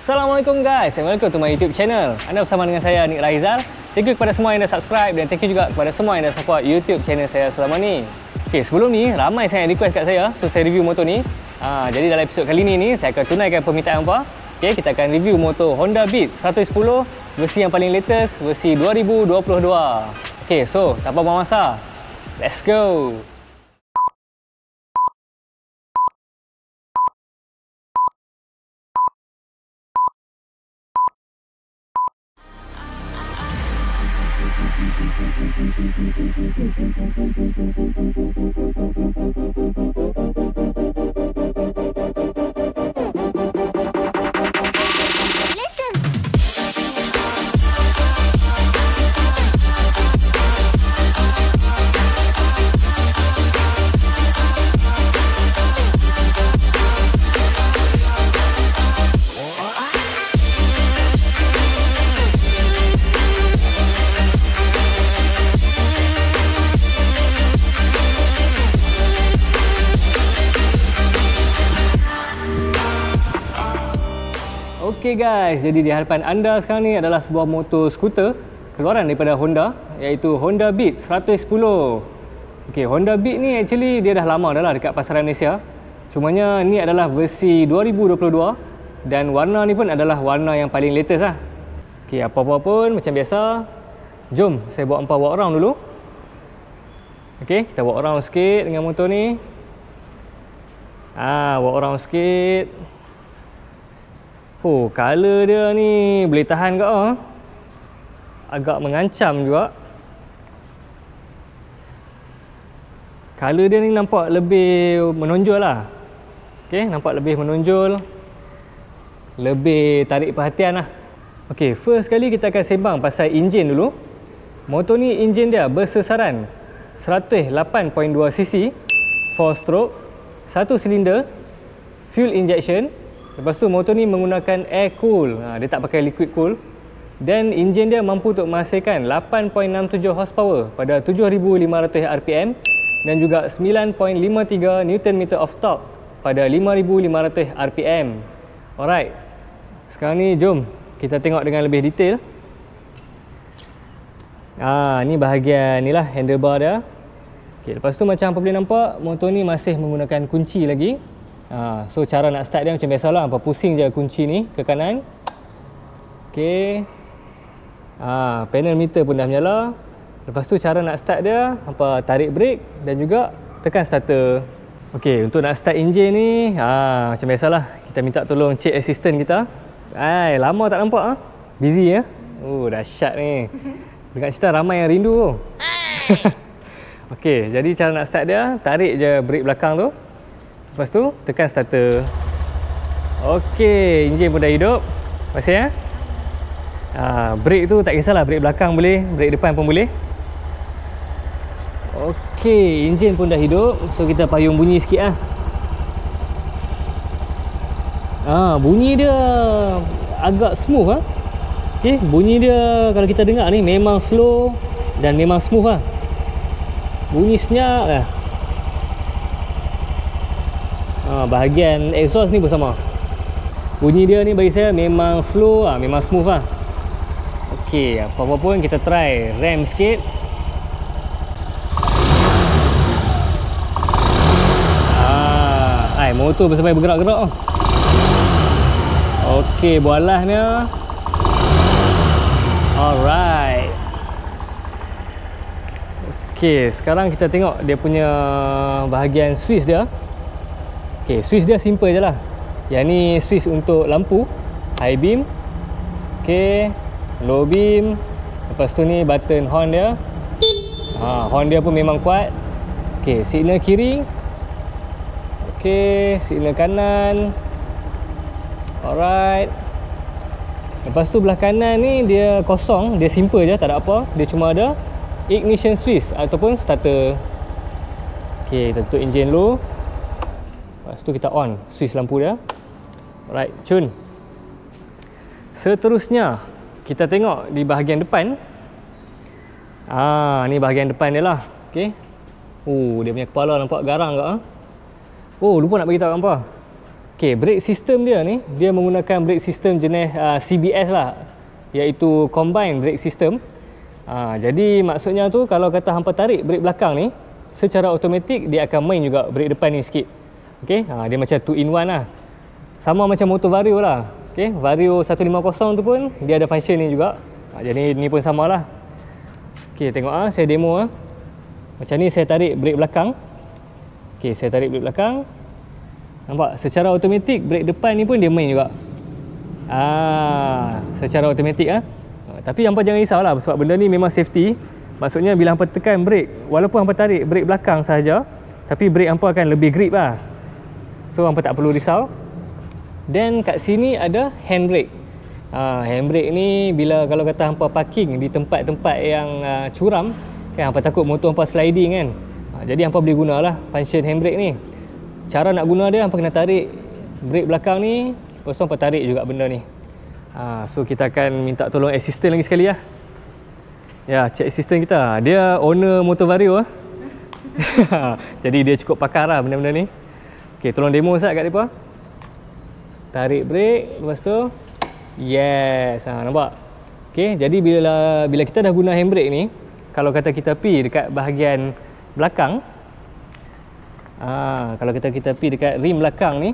Assalamualaikum guys, and welcome to my YouTube channel. Anda bersama dengan saya, Nick Raizal. Thank you kepada semua yang dah subscribe dan thank you juga kepada semua yang dah support YouTube channel saya selama ni. Okay, sebelum ni ramai saya request kat saya, so saya review motor ni. Jadi dalam episod kali ni saya akan tunaikan permintaan apa. Okay, kita akan review motor Honda Beat 110 versi yang paling latest, versi 2022. Okay, so tanpa buang masa, let's go. Okay guys, jadi di hadapan anda sekarang ni adalah sebuah motor skuter keluaran daripada Honda, iaitu Honda Beat 110. Okay, Honda Beat ni actually dia dah lama dah lah dekat pasaran Malaysia. Cumanya ni adalah versi 2022 dan warna ni pun adalah warna yang paling latest lah. Okay, apa-apa pun macam biasa, jom saya bawa hampa walk around dulu. Okay, kita walk around sikit dengan motor ni. Walk around sikit. Oh, color dia ni boleh tahan ke? Agak mengancam juga. Color dia ni nampak lebih menonjol lah. Okay, nampak lebih menonjol, lebih tarik perhatian lah. Okay, first kali kita akan sembang pasal enjin dulu. Motor ni enjin dia bersesaran 108.2cc, 4 stroke, 1 silinder, fuel injection. Lepas tu motor ni menggunakan air cool, dia tak pakai liquid cool. Dan enjin dia mampu untuk menghasilkan 8.67 horsepower pada 7,500 rpm dan juga 9.53 Nm of torque pada 5,500 rpm. Alright, sekarang ni jom kita tengok dengan lebih detail. Ni bahagian ni lah handlebar dia. Okay, lepas tu macam apa boleh nampak, motor ni masih menggunakan kunci lagi. So cara nak start dia macam biasalah, hampa pusing je kunci ni ke kanan. Okey. Panel meter pun dah menyala. Lepas tu cara nak start dia, hampa tarik brake dan juga tekan starter. Okey, untuk nak start enjin ni, macam biasalah, kita minta tolong cik assistant kita. Lama tak nampak busy ya. Dahsyat ni. Dekat cerita ramai yang rindu. Okey, jadi cara nak start dia, tarik je brake belakang tu. Lepas tu tekan starter. Okey, enjin pun dah hidup. Masih ya? Brake tu tak kisahlah, brake belakang boleh, brake depan pun boleh. Okey, enjin pun dah hidup. So kita payung bunyi sikit lah. Bunyi dia agak smooth lah. Okey, bunyi dia kalau kita dengar ni memang slow dan memang smooth lah. Bunyi senyap lah. Bahagian exhaust ni pun sama. Bunyi dia ni bagi saya memang slow lah, memang smooth lah. Okey, apa-apa pun kita try rem sikit. Motor sampai bergerak-gerak. Okey, bualasnya. Alright. Okey, sekarang kita tengok dia punya bahagian switch dia. Okay, switch dia simple je lah. Yang ni switch untuk lampu high beam, low beam. Lepas tu ni button horn dia. Horn dia pun memang kuat. Okay, signal kiri. Okay, signal kanan. Alright. Lepas tu belah kanan ni dia kosong, dia simple je, tak ada apa. Dia cuma ada ignition switch ataupun starter. Okay, kita tutup enjin dulu. Lepas tu kita on switch lampu dia. Alright, cun. Seterusnya kita tengok di bahagian depan. Ni bahagian depan dia lah. Okey. Dia punya kepala nampak garang ke? Lupa nak bagi tahu hampa. Okey, brake system dia ni, dia menggunakan brake system jenis CBS lah, iaitu Combined Brake System. Jadi maksudnya tu kalau kata hampa tarik brake belakang ni, secara automatik dia akan main juga brake depan ni sikit. Okey, dia macam 2 in 1 lah. Sama macam motor Vario lah. Okey, Vario 150 tu pun dia ada function ni juga. Jadi ni pun samalah. Okey, tengok saya demo Macam ni saya tarik brake belakang. Okey, saya tarik brake belakang. Nampak? Secara automatik brake depan ni pun dia main juga. Secara automatik Tapi hampa jangan risaulah sebab benda ni memang safety. Maksudnya bila hampa tekan brake, walaupun hampa tarik brake belakang sahaja, tapi brake hampa akan lebih grip lah. So hampa tak perlu risau. Dan kat sini ada handbrake. Handbrake ni bila kalau kata hampa parking di tempat-tempat yang curam, kan hampa takut motor hampa sliding kan. Jadi hampa boleh gunalah function handbrake ni. Cara nak guna dia, hampa kena tarik brake belakang ni, lepas tu hampa tarik juga benda ni. So kita akan minta tolong assistant lagi sekali lah. Ya, cik assistant kita, dia owner motor Vario Jadi dia cukup pakar lah benda-benda ni. Okay, tolong demo sekejap kat mereka. Tarik brake, lepas tu yes, nampak? Okay, jadi bila kita dah guna handbrake ni, kalau kata kita pi dekat bahagian belakang, kalau kita pi dekat rim belakang ni,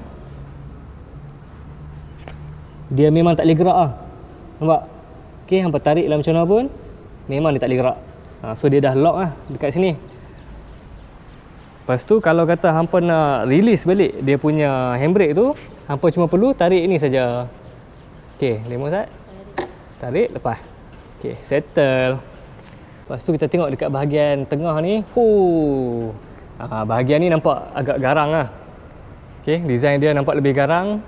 dia memang tak boleh gerak nampak? Okay, hampa tarik lah macam mana pun, memang dia tak boleh gerak. So dia dah lock dekat sini. Lepas tu kalau kata hampa nak release balik dia punya handbrake tu, hampa cuma perlu tarik ni saja. Okay, demo Ustaz. Tarik, lepas. Okay, settle. Lepas tu kita tengok dekat bahagian tengah ni. Bahagian ni nampak agak garang lah. Okay, design dia nampak lebih garang.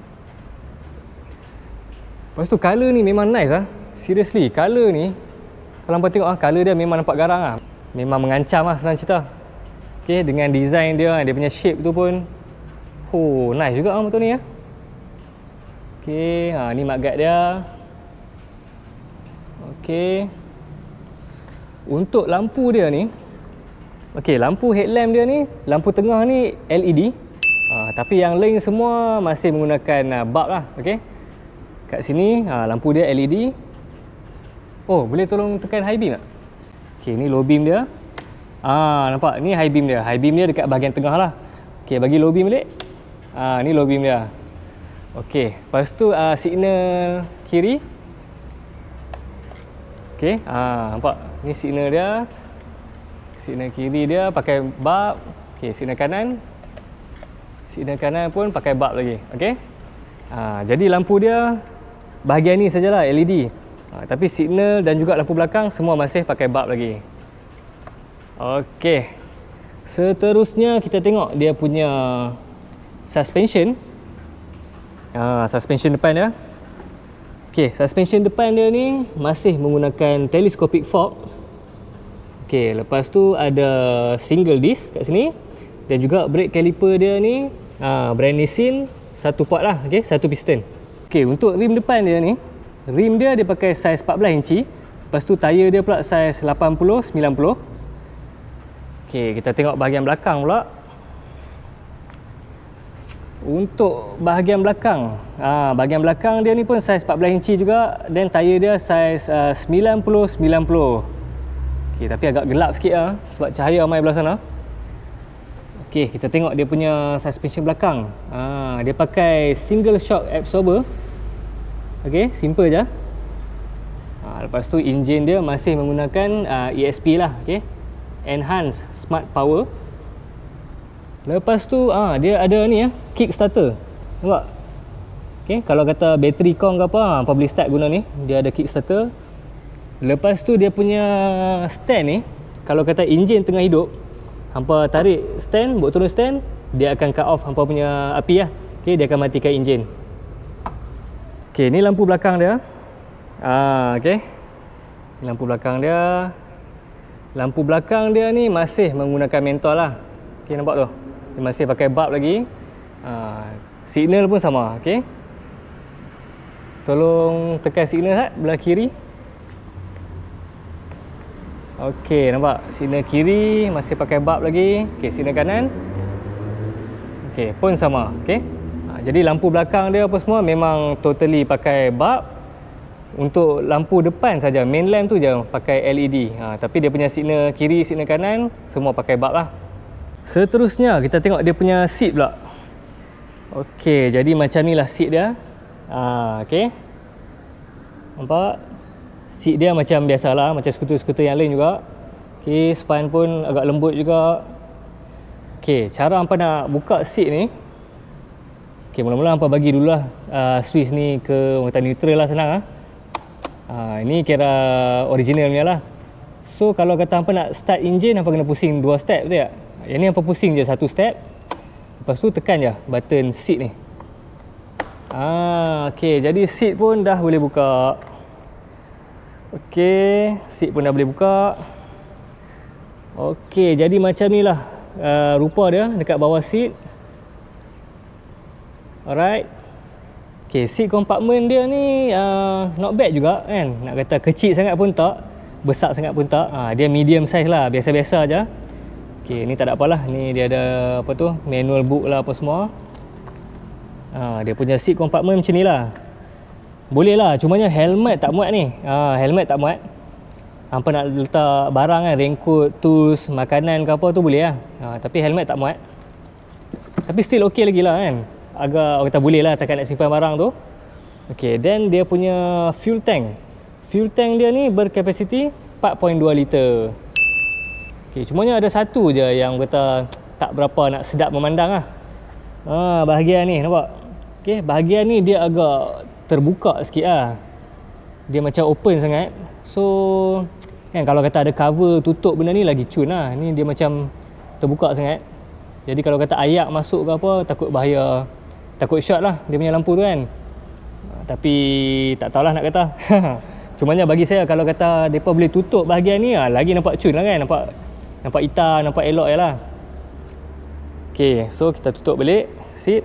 Lepas tu color ni memang nice lah. Seriously, color ni kalau hampa tengok color dia memang nampak garang lah. Memang mengancam lah senang cerita. Okay, dengan design dia, dia punya shape tu pun nice juga motor ni Okay, ni mudguard dia. Okay, untuk lampu dia ni, okay, lampu headlamp dia ni, lampu tengah ni LED. Tapi yang lain semua masih menggunakan bulb lah. Okay, kat sini lampu dia LED. Boleh tolong tekan high beam tak? Okay, ni low beam dia. Nampak? Ni high beam dia. High beam dia dekat bahagian tengah lah. Okay, bagi low beam balik. Ni low beam dia. Okay, lepas tu signal kiri. Okay, nampak? Ni signal dia. Signal kiri dia pakai bulb. Okay, signal kanan. Signal kanan pun pakai bulb lagi. Okay. Jadi lampu dia bahagian ni sajalah LED. Tapi signal dan juga lampu belakang semua masih pakai bulb lagi. Okey. Seterusnya kita tengok dia punya suspension. Suspension depan dia. Okey, suspension depan dia ni masih menggunakan telescopic fork. Okey, lepas tu ada single disc kat sini dan juga brake caliper dia ni brand Nissin, satu port lah, okey, satu piston. Okey, untuk rim depan dia ni, rim dia pakai saiz 14 inci. Lepas tu tayar dia pula saiz 80 90. Okey, kita tengok bahagian belakang pula. Untuk bahagian belakang, bahagian belakang dia ni pun saiz 14 inci juga dan tayar dia saiz 90 90. Okey, tapi agak gelap sikit sebab cahaya mai belah sana. Okey, kita tengok dia punya suspension belakang. Dia pakai single shock absorber. Okey, simple je. Lepas tu enjin dia masih menggunakan ESP lah, okey. Enhanced Smart Power. Lepas tu dia ada ni kick starter. Nampak? Okey, kalau kata bateri kong ke apa, boleh start guna ni. Dia ada kick starter. Lepas tu dia punya stand ni, kalau kata enjin tengah hidup, hampa tarik stand, buat turun stand, dia akan cut off hampa punya api lah. Okey, dia akan matikan enjin. Okey, ni lampu belakang dia. Okey. Lampu belakang dia. Lampu belakang dia ni masih menggunakan mentol lah. Okey, nampak tu? Dia masih pakai bulb lagi. Signal pun sama, okey. Tolong tekan signal Hat belah kiri. Okey, nampak? Signal kiri masih pakai bulb lagi. Okey, signal kanan. Okey, pun sama, okey. Jadi lampu belakang dia apa semua memang totally pakai bulb. Untuk lampu depan saja, main lamp tu je pakai LED. Tapi dia punya signal kiri, signal kanan semua pakai bulb lah. Seterusnya kita tengok dia punya seat pula. Okey, jadi macam ni lah seat dia. Okey. Nampak? Seat dia macam biasalah, macam skuter-skuter yang lain juga. Okey, spine pun agak lembut juga. Okey, cara hampa nak buka seat ni. Okey, mula-mula hampa bagi dululah switch ni ke orang kata neutral lah, senang lah. Ini kira original punya lah. So kalau kata hampa nak start engine, hampa kena pusing 2 step, betul tak? Yang ni hampa pusing je 1 step. Lepas tu tekan je button seat ni. Okey, jadi seat pun dah boleh buka. Okey, seat pun dah boleh buka. Okey, jadi macam ni lah rupa dia dekat bawah seat. Alright. Okay, seat compartment dia ni not bad juga kan. Nak kata kecil sangat pun tak, besar sangat pun tak. Dia medium size lah, biasa-biasa aja. Okay, ni tak ada apalah. Ni dia ada apa tu, manual book lah apa semua. Dia punya seat compartment macam ni lah. Boleh lah, cumanya helmet tak muat ni. Helmet tak muat. Hampa nak letak barang kan, raincoat, tools, makanan ke apa tu boleh lah. Tapi helmet tak muat. Tapi still okey lagi lah kan. Agak orang kata boleh lah takkan nak simpan barang tu. Ok, then dia punya fuel tank. Fuel tank dia ni berkapasiti 4.2 liter. Ok, cumanya ada satu je yang kata tak berapa nak sedap memandang lah. Bahagian ni nampak? Ok, bahagian ni dia agak terbuka sikit lah. Dia macam open sangat. So kan kalau kata ada cover tutup benda ni lagi cun lah. Ni dia macam terbuka sangat. Jadi kalau kata ayak masuk ke apa, takut bahaya. Takut short lah dia punya lampu tu kan. Tapi tak tahulah nak kata. Cumanya bagi saya kalau kata mereka boleh tutup bahagian ni lagi nampak cun lah kan. Nampak hitam, nampak elok je lah. Ok, so kita tutup balik seat.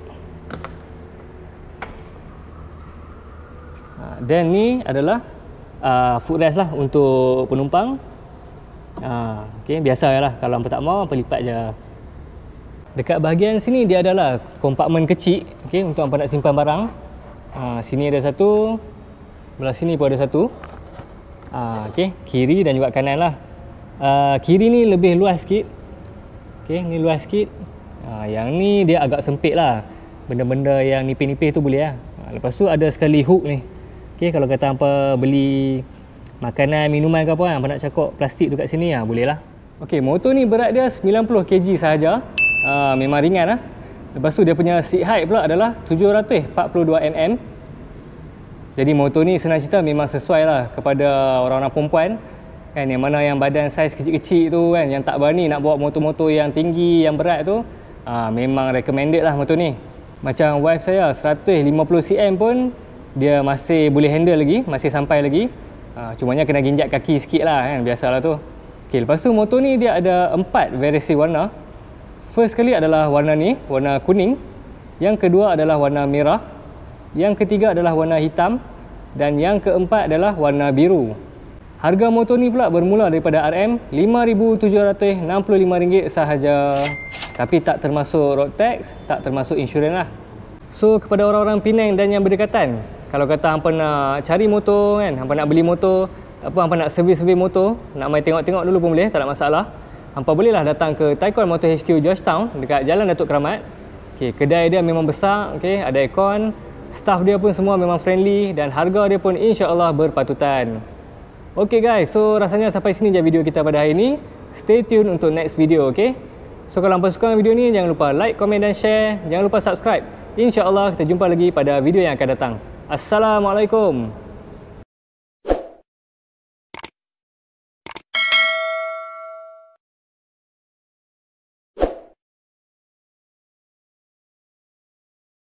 Dan ni adalah footrest lah untuk penumpang. Ok, biasa je lah. Kalau hampa tak mau, hampa lipat je. Dekat bahagian sini dia adalah kompartmen kecil, okay, untuk hampa nak simpan barang. Sini ada satu, belah sini pun ada satu. Okay, kiri dan juga kanan lah. Kiri ni lebih luas sikit. Okay, ni luas sikit. Yang ni dia agak sempit lah. Benda-benda yang nipis-nipis tu boleh lah. Lepas tu ada sekali hook ni. Okay, kalau kata hampa beli makanan, minuman ke apa, hampa nak cakok plastik tu kat sini, boleh lah. Okay, motor ni berat dia 90 kg sahaja. Memang ringan lah. Lepas tu dia punya seat height pula adalah 742 mm. Jadi motor ni senang cerita memang sesuai lah kepada orang-orang perempuan kan, yang mana yang badan saiz kecil-kecil tu kan, yang tak berani nak bawa motor-motor yang tinggi, yang berat tu, memang recommended lah motor ni. Macam wife saya 150 cm pun dia masih boleh handle lagi, masih sampai lagi. Cumanya kena ginjak kaki sikit lah kan, biasalah tu. Okay, lepas tu motor ni dia ada 4 variasi warna. First kali adalah warna ni, warna kuning. Yang kedua adalah warna merah. Yang ketiga adalah warna hitam. Dan yang keempat adalah warna biru. Harga motor ni pula bermula daripada RM5,765 sahaja. Tapi tak termasuk road tax, tak termasuk insurans lah. So kepada orang-orang Penang dan yang berdekatan, kalau kata hampa nak cari motor kan, hampa nak beli motor, tak apa, hampa nak servis-servis motor, nak main tengok-tengok dulu pun boleh, tak ada masalah. Hampa bolehlah datang ke Taikon Motor HQ Georgetown dekat Jalan Datuk Keramat. Okay, kedai dia memang besar, okay, ada aircon, staff dia pun semua memang friendly dan harga dia pun insya-Allah berpatutan. Okay guys, so rasanya sampai sini je video kita pada hari ini. Stay tune untuk next video, okay? So kalau hampa suka video ni, jangan lupa like, komen dan share. Jangan lupa subscribe. Insya-Allah kita jumpa lagi pada video yang akan datang. Assalamualaikum.